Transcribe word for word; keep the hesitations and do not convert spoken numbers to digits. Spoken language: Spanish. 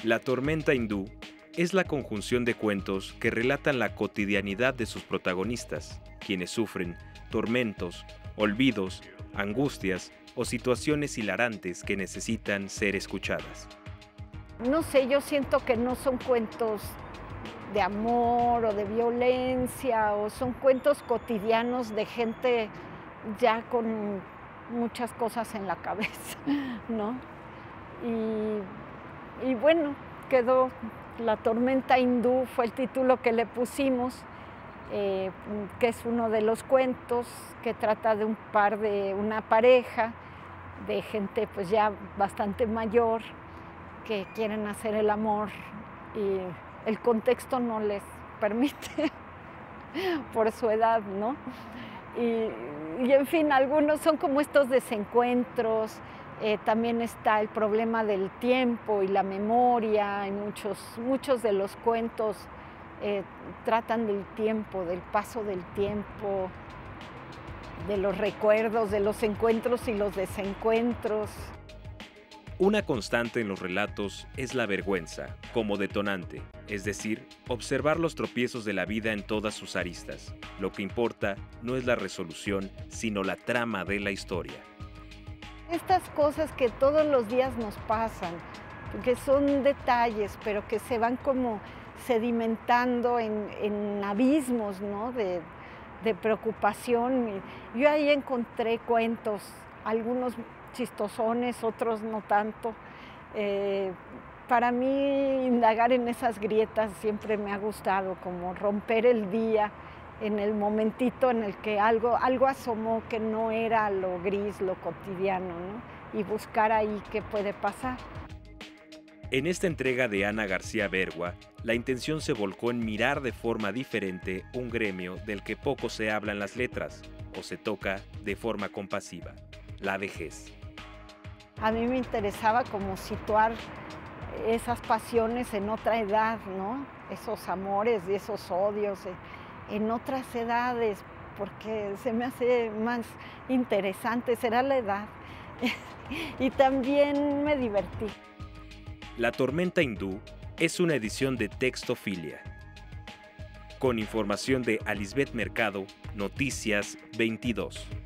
La tormenta hindú es la conjunción de cuentos que relatan la cotidianidad de sus protagonistas, quienes sufren tormentos, olvidos, angustias o situaciones hilarantes que necesitan ser escuchadas. No sé, yo siento que no son cuentos de amor o de violencia, o son cuentos cotidianos de gente ya con muchas cosas en la cabeza, ¿no? Y, y bueno, quedó La tormenta hindú, fue el título que le pusimos, eh, que es uno de los cuentos que trata de un par de una pareja de gente pues ya bastante mayor que quieren hacer el amor y el contexto no les permite por su edad, ¿no? Y, y en fin, algunos son como estos desencuentros. Eh, también está el problema del tiempo y la memoria, y muchos, muchos de los cuentos eh, tratan del tiempo, del paso del tiempo, de los recuerdos, de los encuentros y los desencuentros. Una constante en los relatos es la vergüenza, como detonante, es decir, observar los tropiezos de la vida en todas sus aristas. Lo que importa no es la resolución, sino la trama de la historia. Estas cosas que todos los días nos pasan, que son detalles, pero que se van como sedimentando en, en abismos, ¿no? de, de preocupación. Yo ahí encontré cuentos, algunos chistosones, otros no tanto. Eh, para mí indagar en esas grietas siempre me ha gustado, como romper el día en el momentito en el que algo, algo asomó que no era lo gris, lo cotidiano, ¿no? Y buscar ahí qué puede pasar. En esta entrega de Ana García Bergua, la intención se volcó en mirar de forma diferente un gremio del que poco se habla en las letras, o se toca de forma compasiva, la vejez. A mí me interesaba como situar esas pasiones en otra edad, ¿no? Esos amores y esos odios en otras edades, porque se me hace más interesante, será la edad. Y también me divertí. La tormenta hindú es una edición de Textofilia. Con información de Alisbeth Mercado, Noticias veintidós.